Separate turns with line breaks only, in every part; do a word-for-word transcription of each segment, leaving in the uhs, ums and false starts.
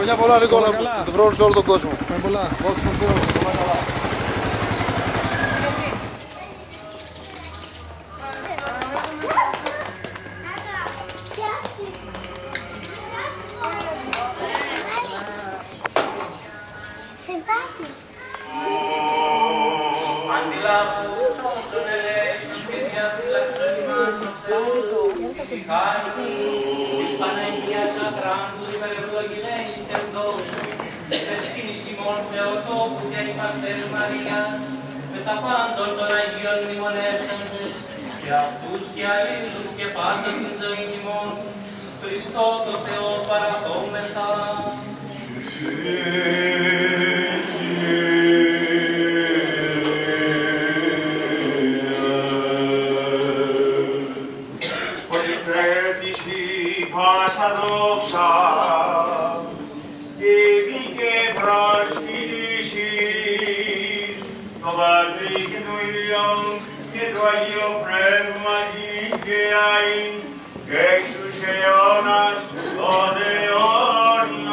Χρόνια πολλά, Νικόλα μου. Τον χρόνο σε όλο τον κόσμο.
Χρόνια πολλά.
Πολλά καλά.
Της Παναγίας Αφράντου υπερευλογημένης εντός, εσκήνης ημών Θεοτόπου και η Παστέρης Μαρία, με τα πάντων των Αγίων μνημονεύσαντες, και αυτούς και αλλήλους και πάντα την ζωή ημών, Χριστό το Θεό παραδόμεθα.
Πάσα δόξα και μπήκε προσκυνήσεις το Πατρί και το Υιόν και το Αγίο Πνεύμα και αΐν και στους αιώνας των αιώνων.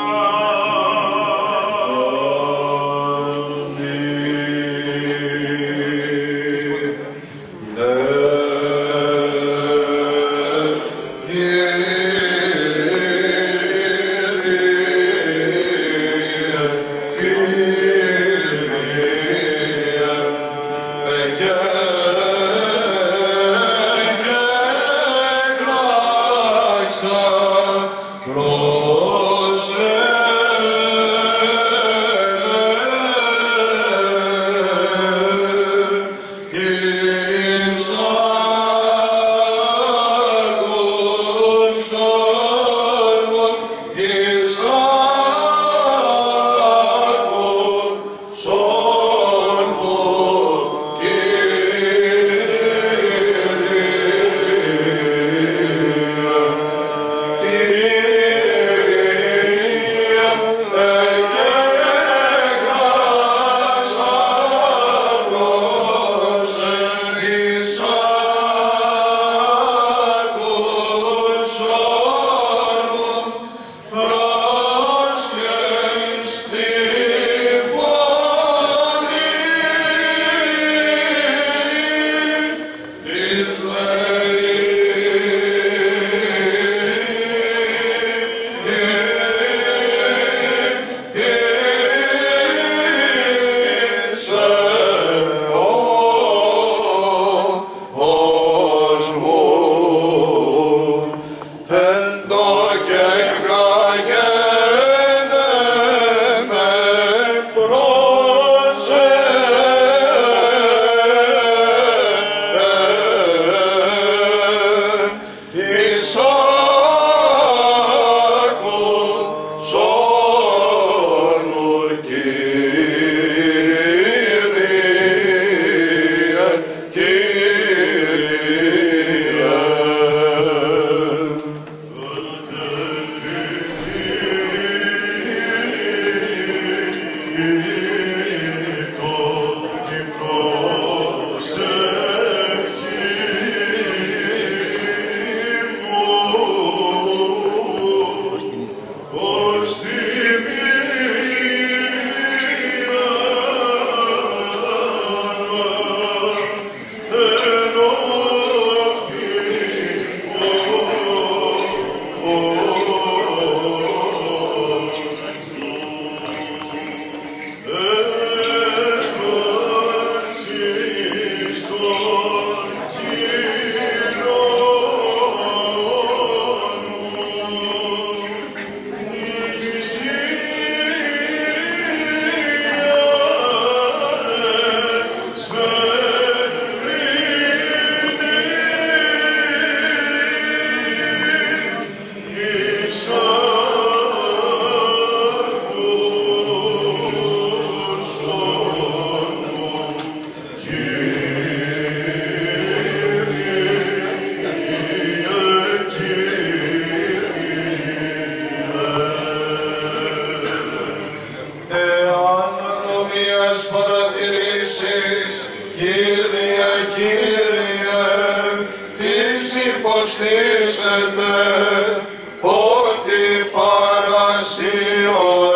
υποστήσετε ότι παρασύω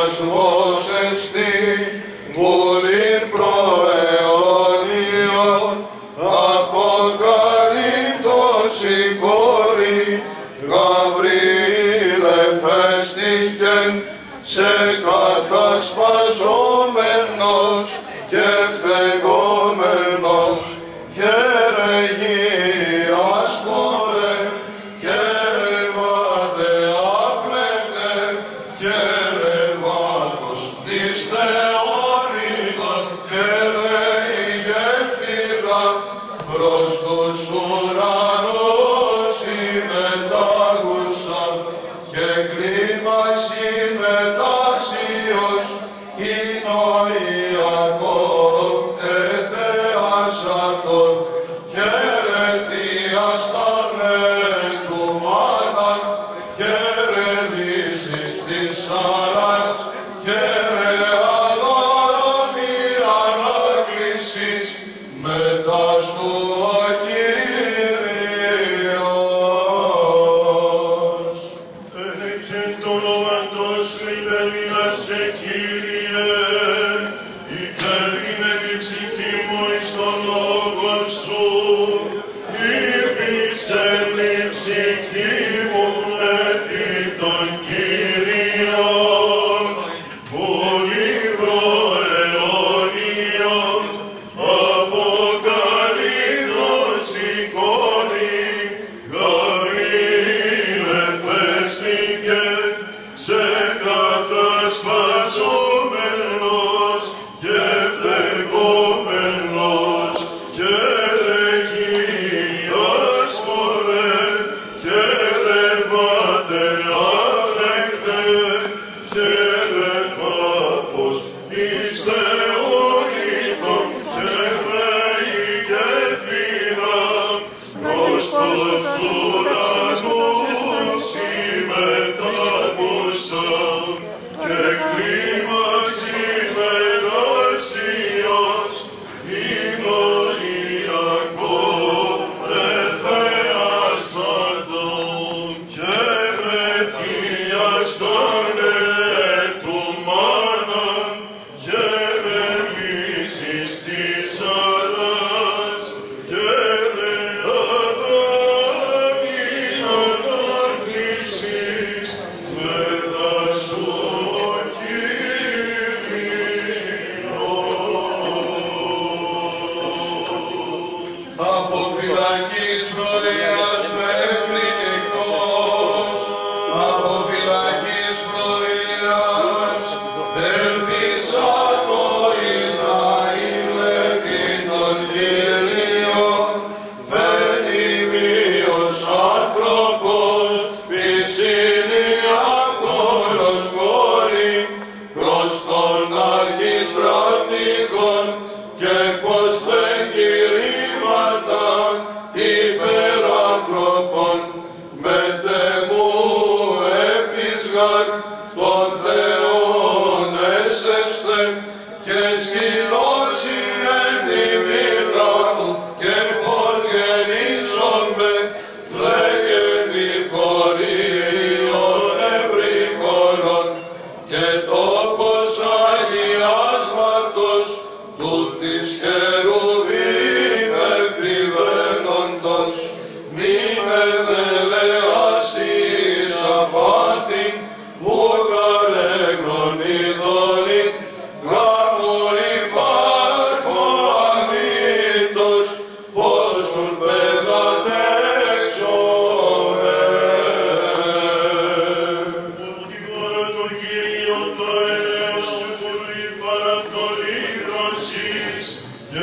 μας δώσες την βουλήν προαιώνιον, αποκαλύπτωση κόρη, Γαβριήλε φέστηκεν σε κατασπαζόμενος και φεγόμενος, χαίρε γης μωρέ, χαίρε βάτε άφλεκτε, χαίρε βάθος της θεώρητον, χαίρε η γέφυρα προς τους ουρανούς συμμετάγουσα και κλίμα συμμετάξιος Ιακώβ εθεάσατον, χαίρε Θείας τανέν του μάναν, χαίρε λύσεις της Σάρας, χαίρε αγόρων η ανάκλησης, μετά σου ο Κύριος.
Ελέγχε το όνομα σου υπερβίδασε, Κύριε, υπερβήνε την ψυχή μου εις τον λόγο σου, ήρπισε την ψυχή μου επί των Κύριων, βολή προαιώνιον, αποκαλύπτος εικόνη, Γαβριήλε φέστηκε σε κατασπαζόμενος και φεγόμενος, χαίρε Κύριος μωρέ, χαίρε πάτερ άφεκτε, χαίρε βάθος της θεώρητον, χαίρε η γέφυρα προς τους ουρανούς συμμετάγουσα και κλίμα συμμετάξιος Ιακώβ εθεάσατον, χαίρε Θείας τανέν του μάναν, χαίρε λύσεις της Σάρας, χαίρε αγάπη ανάκλησης, μετά σου ο Κύριος.
Από φυλακής πρωίας μέχρι νυχτός, από φυλακής πρωίας, ελπίσα το Ισραήλ επί των Κύριων, φαίνει μείος άνθρωπος, πισίνη αυθόρος χώρη, προς τον αρχιστρατηγόν και πως δεν κηρύματα υπεράνθρωπων, μετεμού εφισγάρ των Θεών έσευστε και σκυλώσει με τη μοίρα μου και πως γεννήσομαι, λέγε μη χωρίων ευρύχωρων και τόπος αγιάσματος του της χερουβίμ επιβαίνοντος, μη με δελεάσεις απάτην, ούγαρε γνωνιδόρην, γάμου υπάρχω αμύντος, φώσουν παιδατέξομαι.
Την ώρα των Κύριων το έλεος του πολύ παραυτολύρωσης, και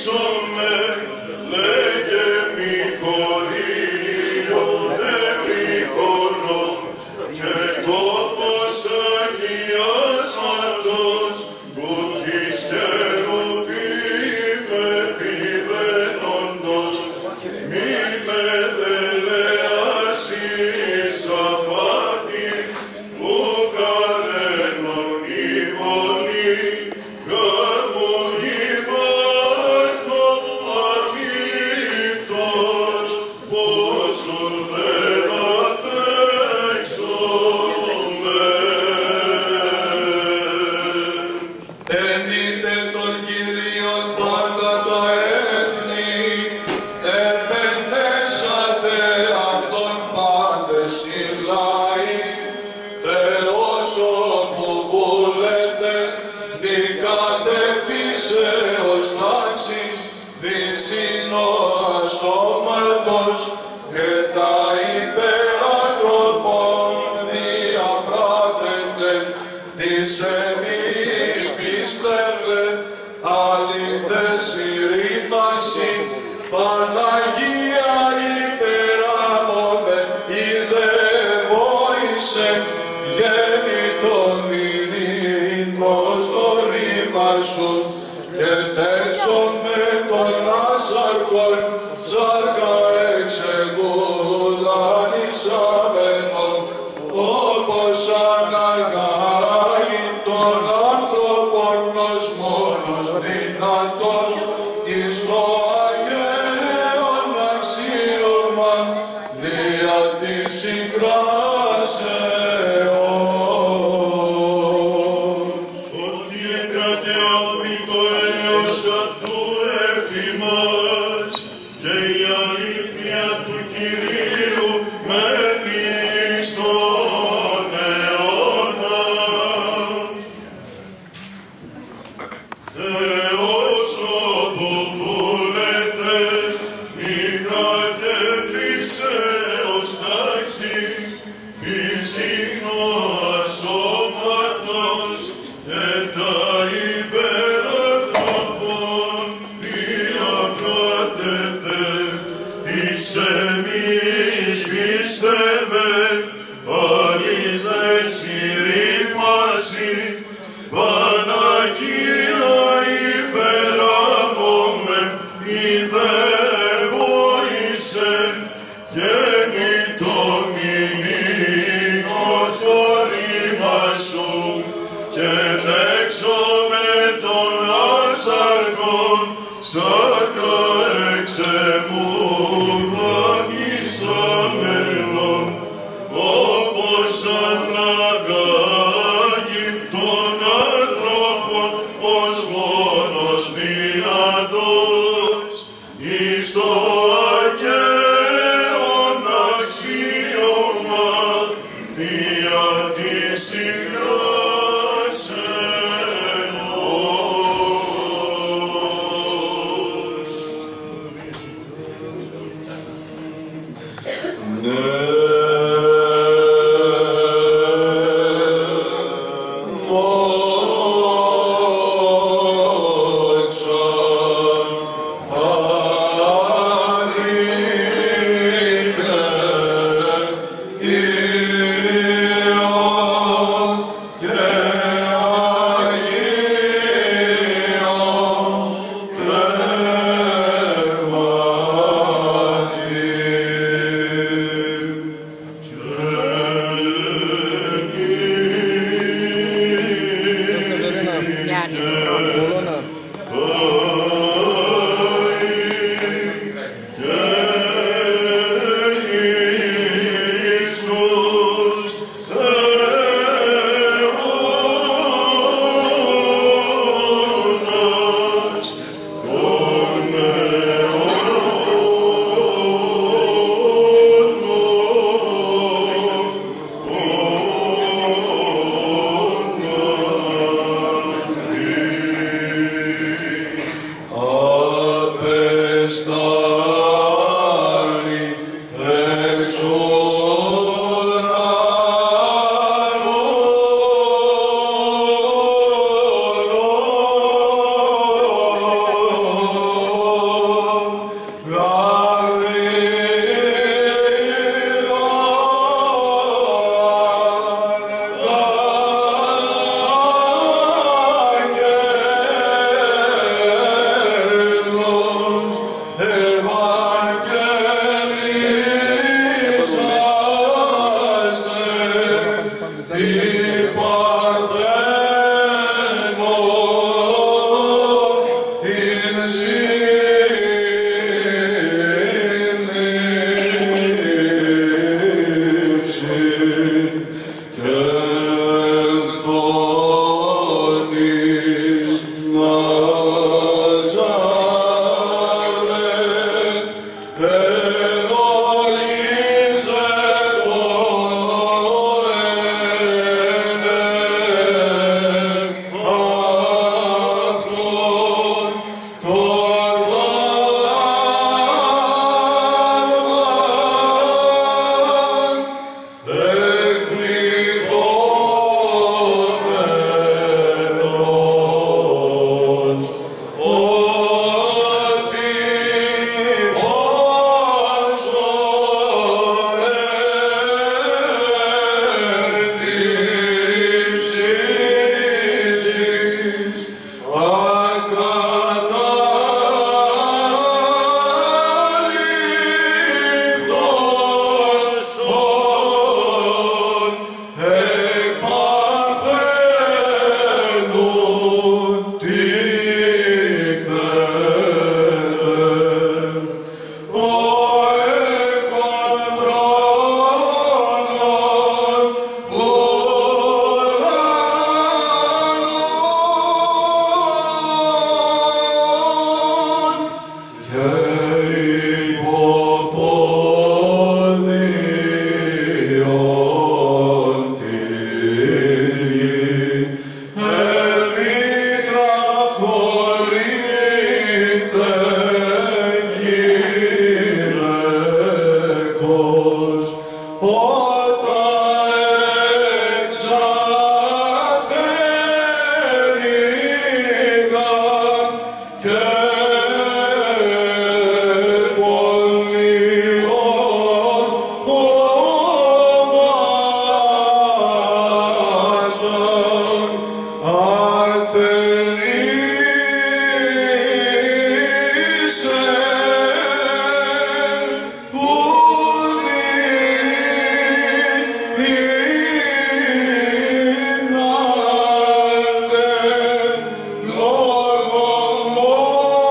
ορίσομε, λέγε μη χωρίον ευρύχωρον, και τόπος αγιάσματος, που της χερουβίμ επιβαίνοντος, μη με δελεάσεις απάτη, που καρένον η φωνή, γάμον υπάρχον αγίπτος, πόσον δεν αντέξομαι.
Ενείτε τον Κύριον πάντα τα έθνη, επενέσατε αυτόν πάντες οι λαοί. Θεός όπου βούλετε, νικάτε φύσεως τάξης, δυσύνος όμαρτος, και τα υπεράτροπον διαπράτετε, της εμείς πιστεύε, αληθές ηρήμαση, Παναγία υπεράμομαι, ιδεύοησε, γέννητον μηνύμος το ρήμα σου, και τέξον με τον άσαρκον, σάρκα εξεγουδανισάμενον, όπως αναγάγει τον άνθρωπον ως μόνος δυνατός, εις το αγέον αξίωμα δια της συγκράσεως.
Ότι έκρατε αυτή το έλεος αυτού εφημάς, και η αλήθεια του Κυρίου μένει στον αιώνα. Θεός όπου βούλετε, νικάτε φύσεως τάξης, φυσινός σώματος, και τα υπερανθρωπών διαπράτετε, της εμείς πιστεύε, αληθές ηρήμαση, Παναγία υπεράμομαι, ιδεύοησε, γέννητον μηνύμος το ρήμα σου, και δέξομαι τον άσαρκον, σάρκα εξεμουδανισάμενον, όπως αναγάγει τον άνθρωπον ως μόνος δυνατός, εις το αγέον αξίωμα δια της συγκράσεως.
Μόξα Lord,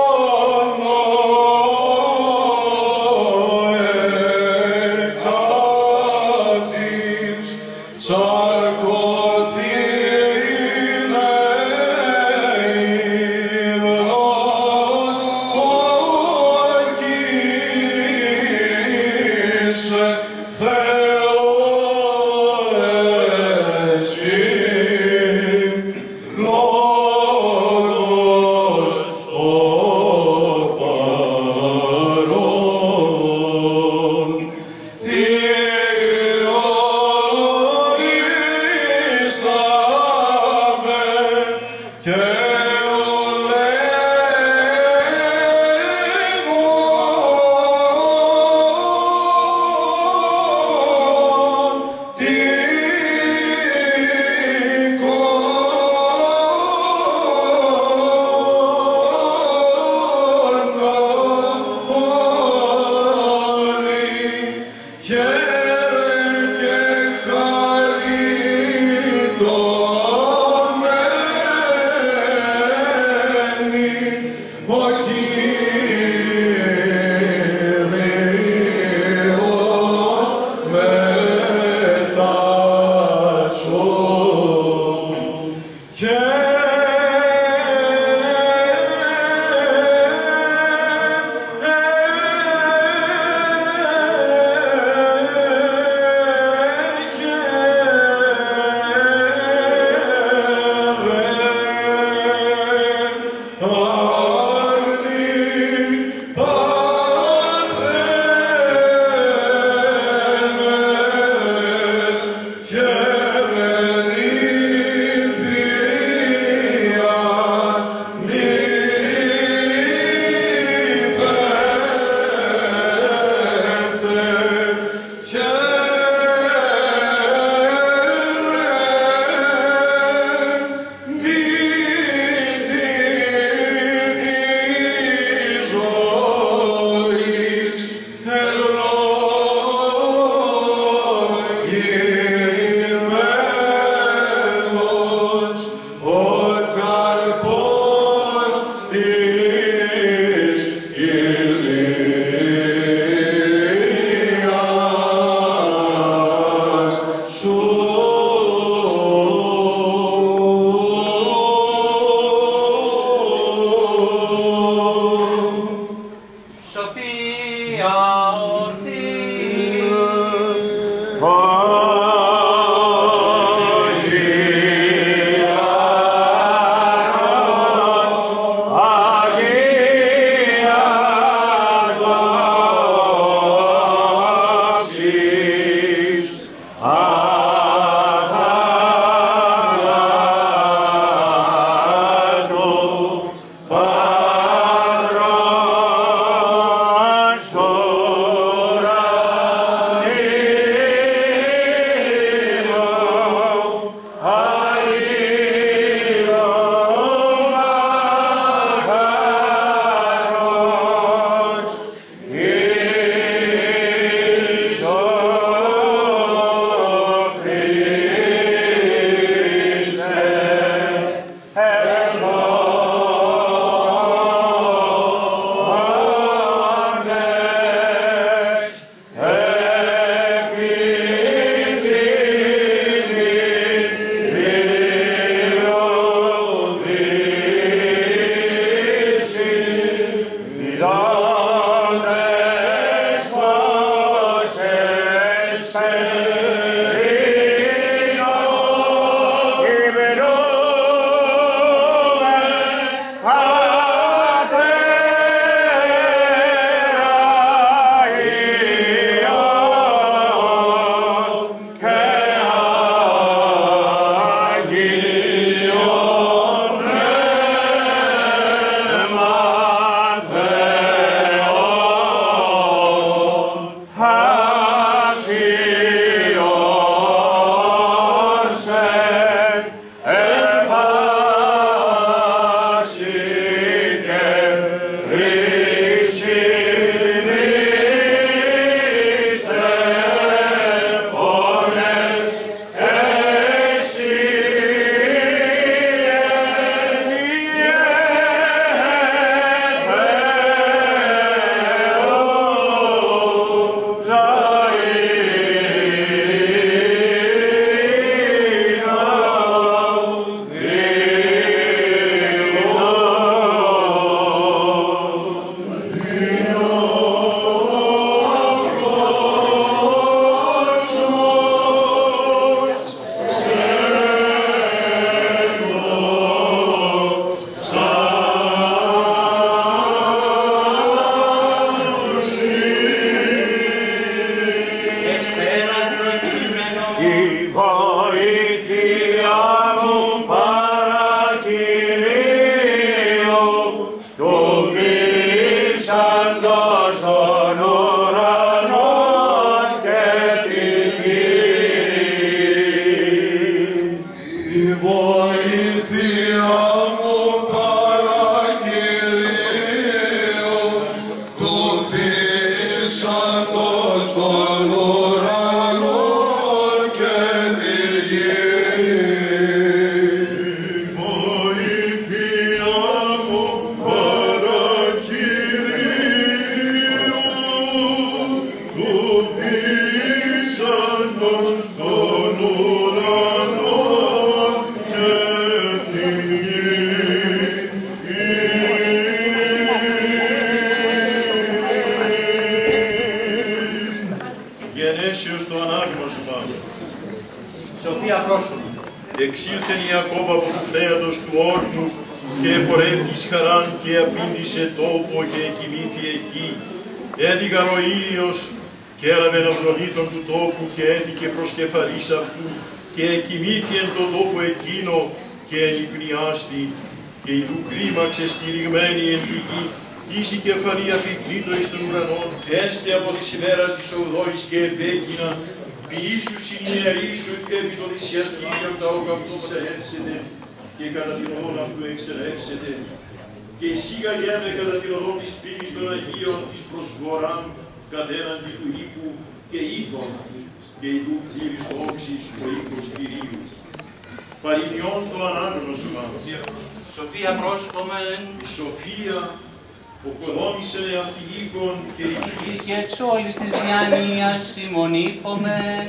εξήλθεν Ιακώβ από του θέατος του όρνου και επορεύθης χαράν και απήντησε τόπο και εκοιμήθη εκεί. Έδιγαν ο ήλιος και έλαβεν από τον ήθον του τόπου και έδικε προς κεφαλής αυτού και εκοιμήθη εν το τόπο εκείνο και ενυπνιάστη και ειδού κλίμαξε στηριγμένη εν τη γη εις η κεφαλή αφικτήτω εις των ουρανών, έστε από της ημέρας της ογδόης και επέκεινα, ποιήσου συνειερήσου και επί των θυσιαστήριων τα όκα αυτού ψαρεύσετε και κατά την οδόν αυτού εξελεύσετε. Και εισήγαγέμε κατά την οδόν της πύλης των Αγίων της προσβοράν κατέναντι του οίκου και είδων και ειδού κλείβης όξης ο οίκος Κυρίου. Παροιμιών το ανάγνωσμα.
Σοφία πρόσκομεν.
Σοφία οκοδόμησεν εαυτήν οίκον και
εις και εξ όλης της διανοίας ημονήπομεν.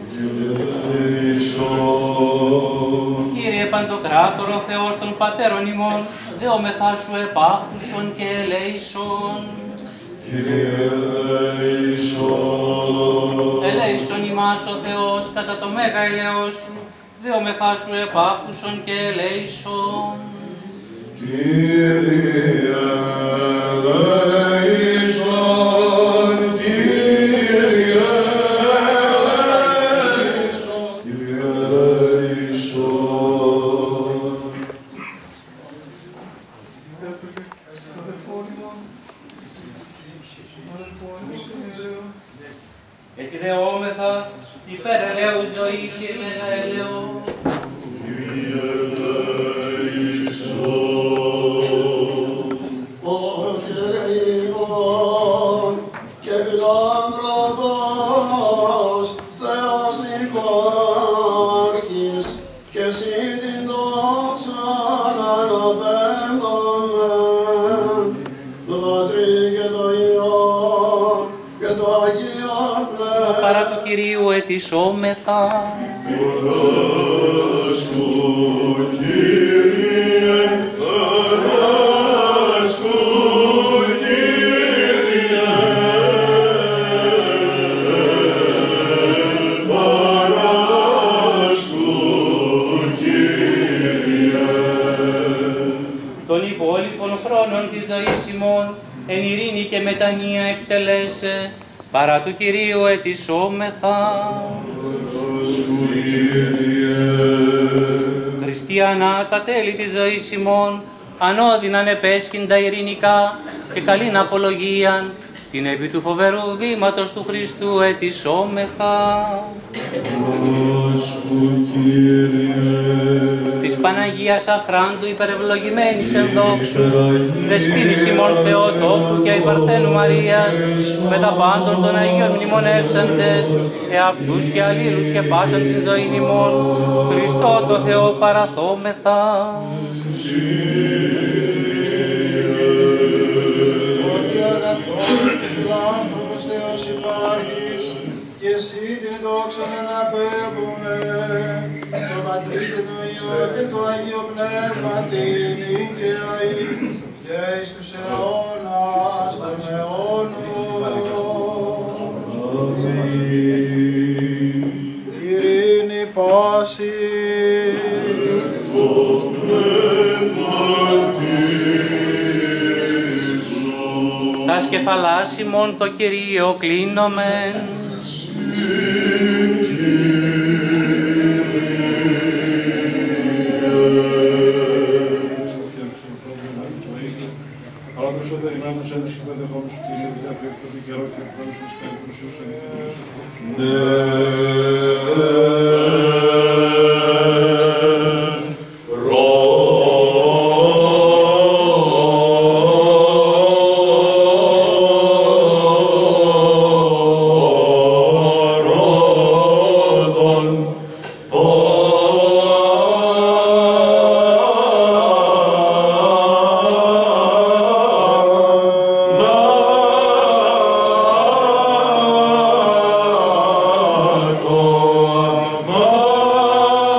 Κύριε Παντοκράτορο Θεός των Πατέρων ημών, δεόμεθά σου επάκτουσον και ελέησον.
Κύριε ελέησον.
Ελέησον ημάς ο Θεός κατά το μέγα ελαιός σου, δεόμεθά σου επάκτουσον και ελέησον.
Κύριε ελέησον, Κύριε ελέησον, Κύριε ελέησον.
Έτσι δεόμεθα υπέρ ελαίου ζωής και μέγα ελαιό.
Κύριε ελέησον.
Παρά του Κυρίου ετισόμεθα.
Ανάσκου, Κύριε, ανάσκου, Κύριε, ανάσκου, Κύριε.
Των υπόλοιπων χρόνων της ζωής ημών, εν ειρήνη και μετανία εκτελέσε, παρά του Κυρίου ετισόμεθα. Χριστιανά τα τέλη της ζωής ημών, ανώδυναν επέσχυντα ειρηνικά και καλήν απολογίαν, την επί του φοβερού βήματος του Χριστού ετισόμεθα. Της Παναγίας Αχράντου υπερευλογημένης εν δόξου, δεσπίνης ημών Θεοτόκου και υπαρθένου Μαρίας, με τα πάντων των Αγίων μνημονεύσαντες, εαυτούς και αλλήλους και πάσαν την ζωήν ημών, Χριστό το Θεό παραθόμεθα.
Ότι αγαθός φιλάνθρωπος Θεός υπάρχεις, και εσύ την δόξα να αναπέμπουμε, το Πατρί και το Υιό και το Αγίο Πνεύμα την νίκαια και εις τους αιώνας των αιώνων. Ειρήνη πάση.
Τας κεφαλάς ημών το Κυρίο κλείνομεν.
Άλλος ο δερινάμος ένας υπεδεχόμενος του Κυρίου Διδάφη από τον καιρό και ο χρόνος μας κάνει προσιούς ανεκδηλώσεις.
Oh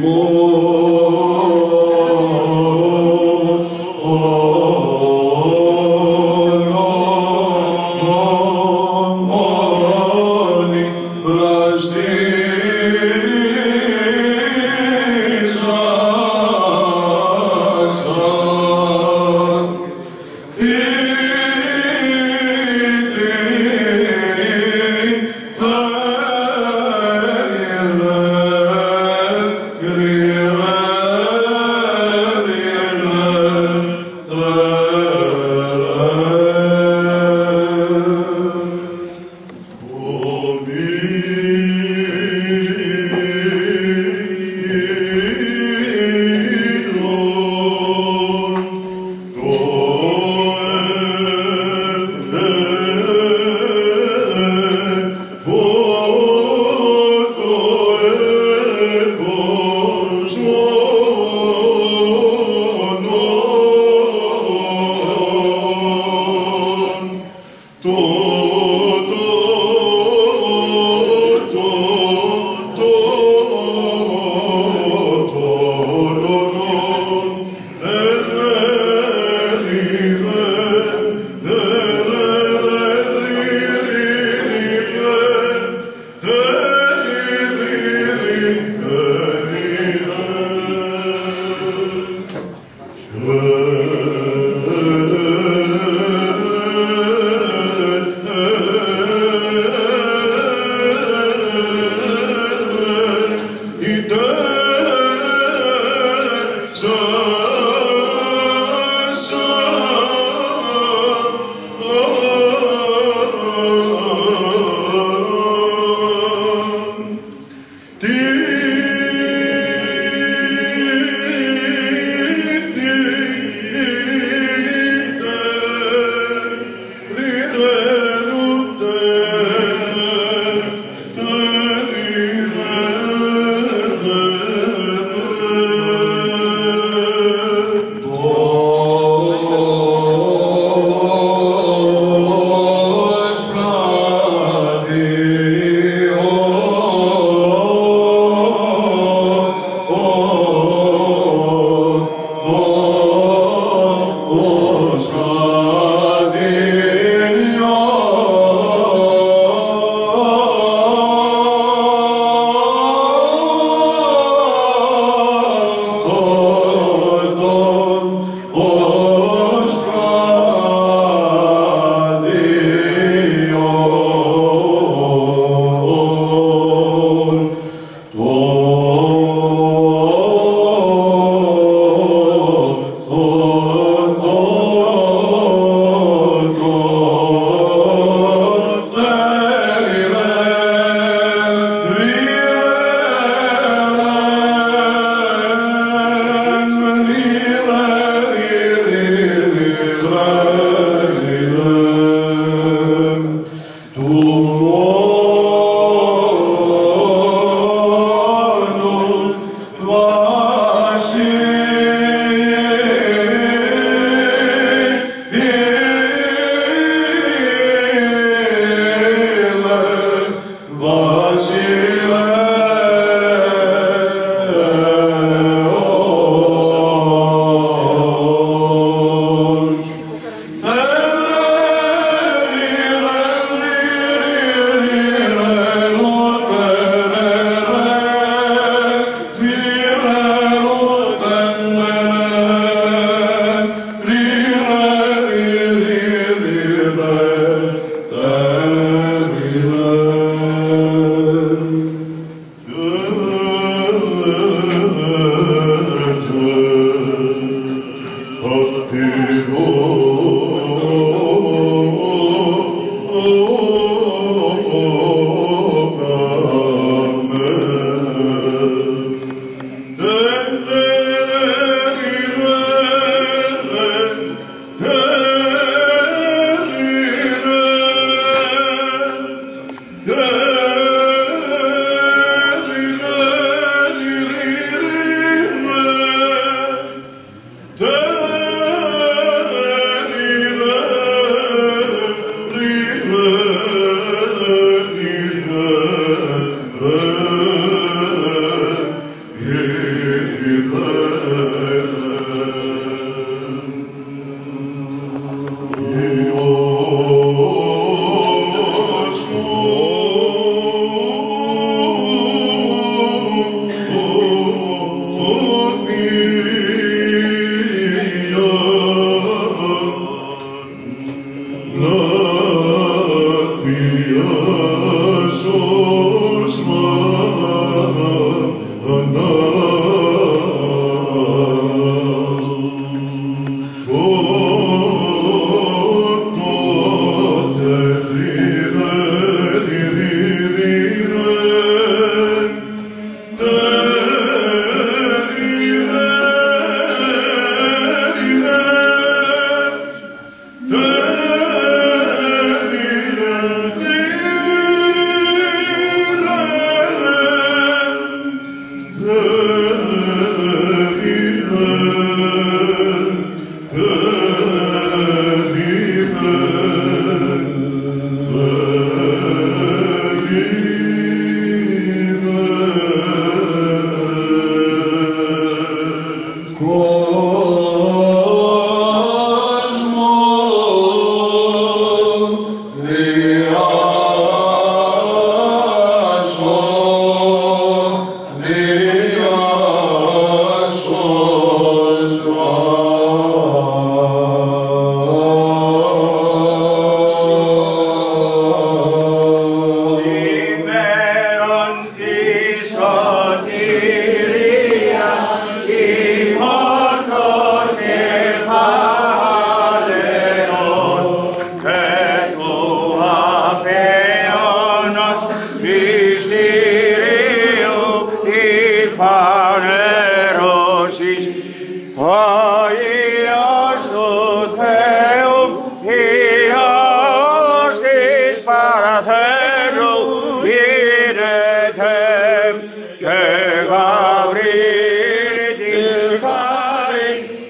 Amen.
ο Υιός του Θεού, Υιός της παραθέρου, γίνεται και Γαβρίλη την χάρη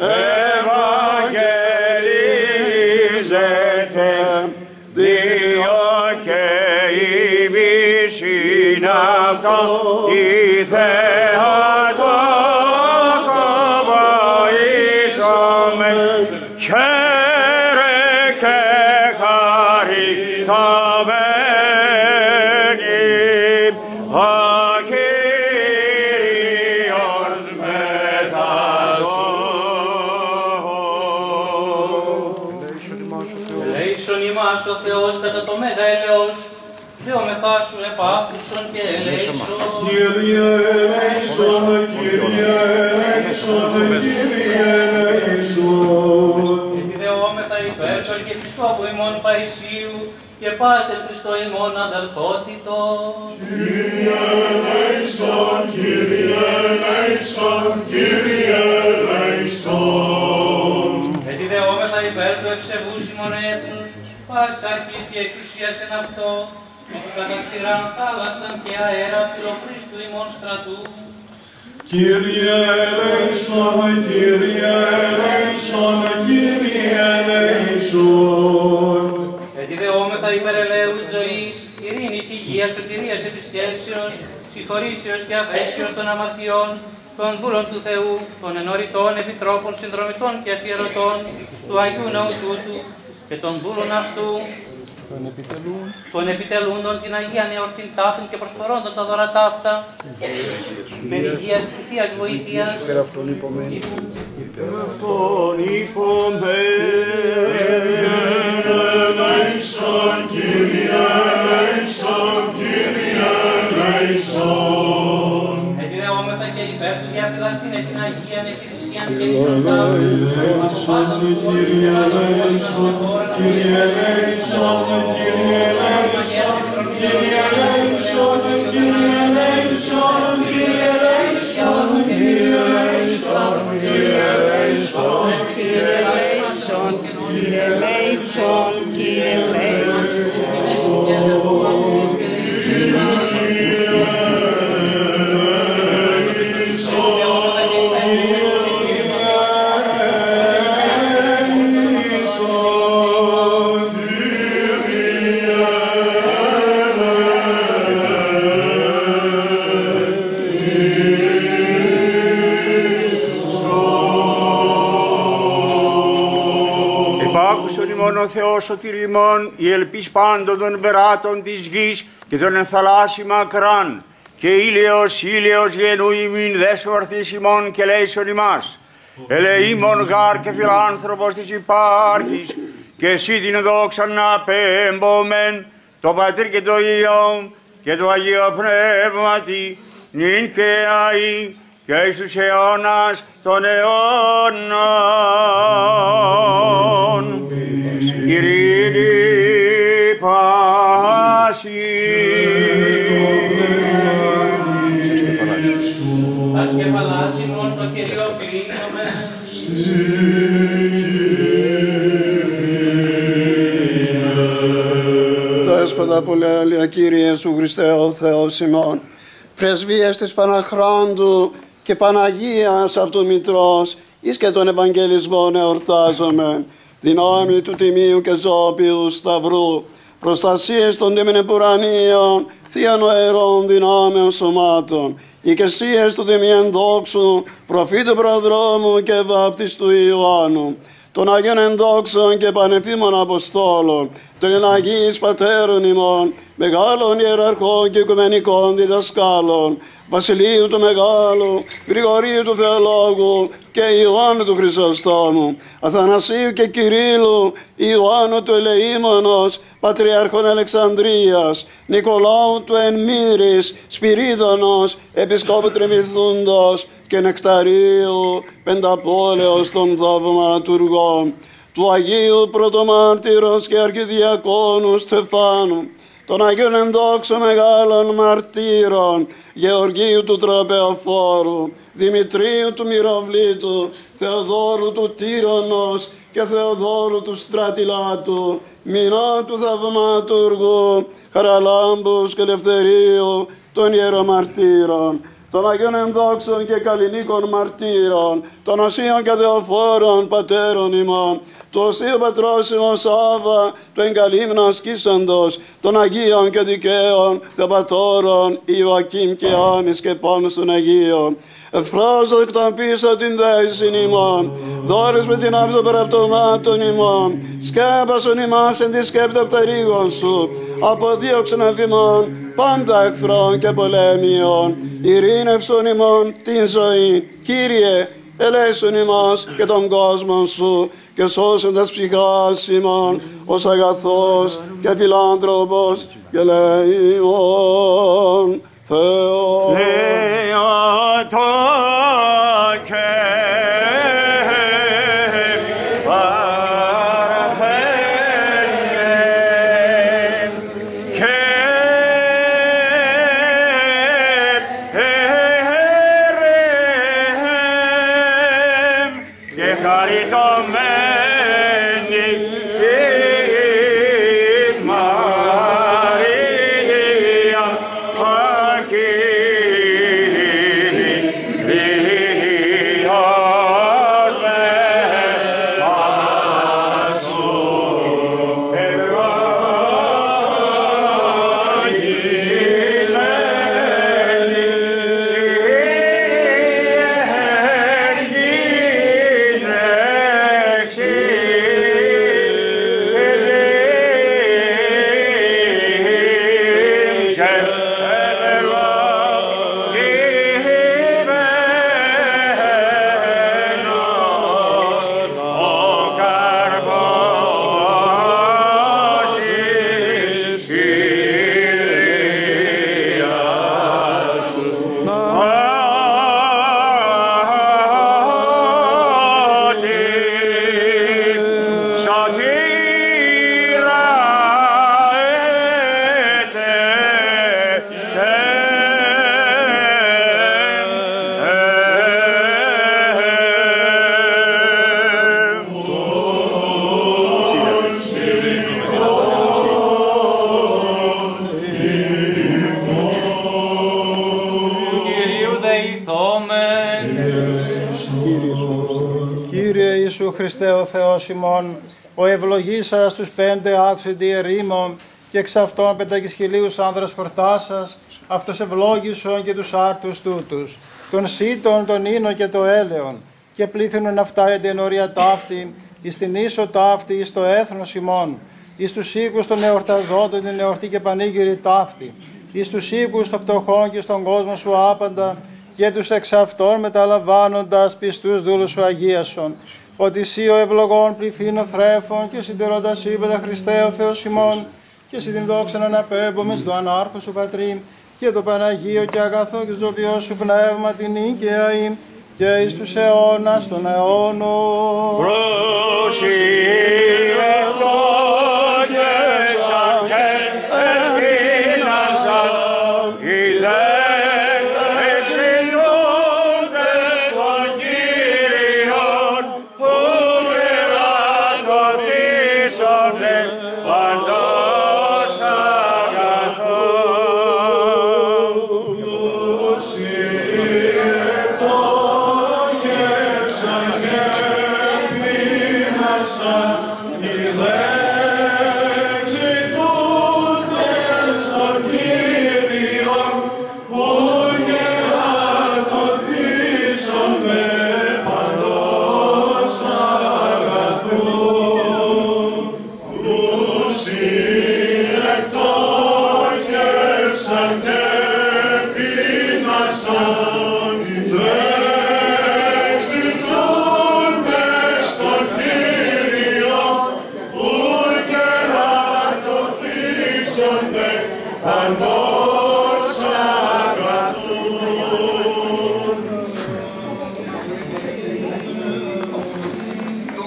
ευαγγελίζεται, διό και η μισήν αυτό η Θεά το κοβοήσαμε, χαίρε και χαριτωμένη, ο Κύριος μετασώων.
Ελέησον ημάς ο Θεός κατά το μέγα ελεός, δεόμεθά σου επάκουσον και ελέησον.
Κύριε ελέησον, Κύριε ελέησον, Κύριε ελέησον.
Γιατί δεόμεθα υπέρ του Αρχιεπισκόπου ημών Παϊσίου και πάσε Χριστό ημών αδελφότητος.
Κύριε ελέησον, Κύριε ελέησον, Κύριε ελέησον.
Γιατί δεόμεθα υπέρ του ευσεβούς ημών έθνους, πάσης αρχής και εξουσίας εν αυτό, κατά ξηράν θάλασσαν και αέρα φιλοχρήστου ημών στρατού.
Κύριε ελέησον, Κύριε ελέησον, Κύριε ελέησον.
Γιατί δεόμεθα υπέρ ελέους ζωής, ειρήνης, υγείας, σωτηρίας, επισκέψεως, συγχωρήσεως και αφέσεως των αμαρτιών, των δούλων του Θεού, των ενωρητών, επιτρόπων, συνδρομητών και αφιερωτών του Αγίου Ναού τούτου και των δούλων αυτού, των επιτελούντων την Αγία Νεορτήν τάφην και προσφορώντων τα δώρα ταύτα, περιγείας και θείας βοήθειας,
Υπέρ αυτόν υπομέν.
Ελέησον, Κύριε ελέησον, Κύριε ελέησον.
Έτσι δεόμεθα και υπέρ του διαφυλακτήνε την Αγίαν Εκκλησίαν και την Τάφην, αποφάσαν του κόσμου και βάζαν
Κύριε ελέησον, Κύριε ελέησον, Κύριε ελέησον, Κύριε ελέησον, Κύριε ελέησον, Κύριε ελέησον, Κύριε ελέησον, Κύριε ελέησον, Κύριε ελέησον, Κύριε
ο Θεός σωτήρ ημών, η ελπίς πάντων των περάτων της γης και των ενθαλάσσι μακράν, και ήλιος, ήλιος γενού ημίν δέσπορθης ημών και λέησον ημάς. Ελεήμων γάρ και φιλάνθρωπος της υπάρχεις, και εσύ την δόξα να πέμπομεν, το Πατρί και το Υιόν και το Αγίο Πνεύματι, νυν και αΐ και εις τους αιώνας των αιώνων. Ειρήνη πάση.
Ας κεφαλάσιμον το Κύριο κλείνουμε.
Δέσποτα πολυέλεια Κύριε Ιησού Χριστέ ο Θεός ημών, πρεσβείες της Παναχράντου και Παναγίας αυτού Μητρός, εις και των Ευαγγελισμών εορτάζομαι, δυνάμει του Τιμίου και Ζώπιου Σταυρού, προστασίες των τίμην πουρανίων, θείαν αερών δυνάμεων σωμάτων, οικεσίες του Τιμίαν δόξου, προφήτου προδρόμου και βάπτιστου Ιωάννου, των Αγίων ενδόξων και πανεφήμων Αποστόλων, των Αγίης Πατέρων ημών, μεγάλων ιεραρχών και οικουμενικών διδασκάλων, Βασιλείου του Μεγάλου, Γρηγορίου του Θεολόγου και Ιωάννου του Χρυσοστόμου, Αθανασίου και Κυρίλλου, Ιωάννου του Ελεήμονος, Πατριάρχων Αλεξανδρίας, Νικολάου του Ενμύρης, Σπυρίδωνος, Επισκόπου Τριμηθούντος και Νεκταρίου, Πενταπόλεως των Θαυματουργών, του Αγίου Πρωτομάρτυρος και Αρχιδιακόνου Στεφάνου, των Αγίων ενδόξων μεγάλων μαρτύρων, Γεωργίου του Τροπεοφόρου, Δημητρίου του Μυροβλήτου, Θεοδόρου του Τύρονος και Θεοδόρου του Στρατιλάτου, Μινώ του Θαυματουργού, Χαραλάμπους και Ελευθερίου των ιερομαρτύρων, των Αγίων ενδόξων και καλλινίκων μαρτύρων, των Οσίων και Θεοφόρων πατέρων ημών, του Οσίου Πατρός ημών Σάβα, του εγκαλύμνα ασκήσαντος, των Αγίων και δικαίων Θεοπατώρων Ιωακήμ και Άνης και πόνους των Αγίων. Ευπρόσδο εκ των πίσω την δέησιν ημών, δώρες με την άφη των παραπτωμάτων ημών, σκέπασον ημάς εν τη σκέπτα πταρίγων σου, αποδίωξον αφημών πάντα εχθρών και πολέμιων, ειρήνευσον ημών την ζωή, Κύριε, ελέησον ημάς και τον κόσμο σου, και σώσον τας ψυχάς ημών, ως αγαθός και φιλάνθρωπος και λέημον Θεός.
Χριστέ ο Θεός ημών, ο ευλογήσας τους πέντε άξοντι ερήμων και εξ αυτών πεντακισχυλίους άνδρας χορτάσας, αυτός ευλόγησον και τους άρτους τούτους, των σύτων, των ίνων και το έλεον, και πλήθυνον αυτά εν την ορία ταύτη, εις την ίσο ταύτη, εις το έθνος ημών, εις τους οίκους των εορταζόντων την εορτή και πανήγυρη ταύτη, εις τους οίκους των πτωχών και στον κόσμο σου άπαντα, και τους εξ αυτών μεταλαμβάνοντας πιστούς δούλους σου αγίασον, ότι εσύ ο ευλογών πληθύνω θρέφων και συντηρώντας είπεδα Χριστέ ο Θεός ημών, και εσύ την δόξα να αναπέμπομες το ανάρχο σου Πατρί και το Παναγίο και αγαθό και ζωοποιό σου πνεύμα την νίκαια ή και εις τους αιώνας των αιώνων.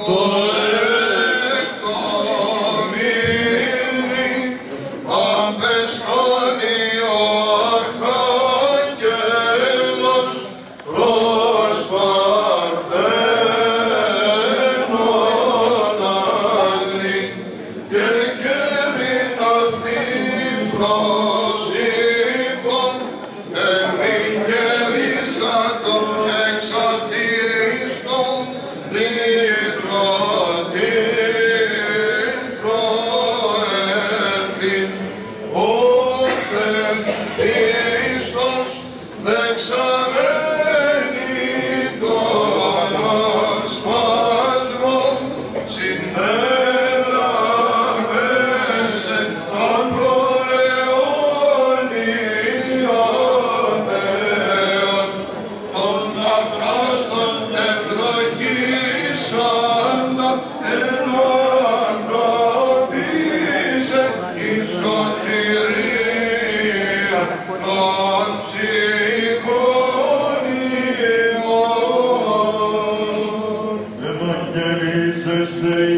Amen.
Χριστέ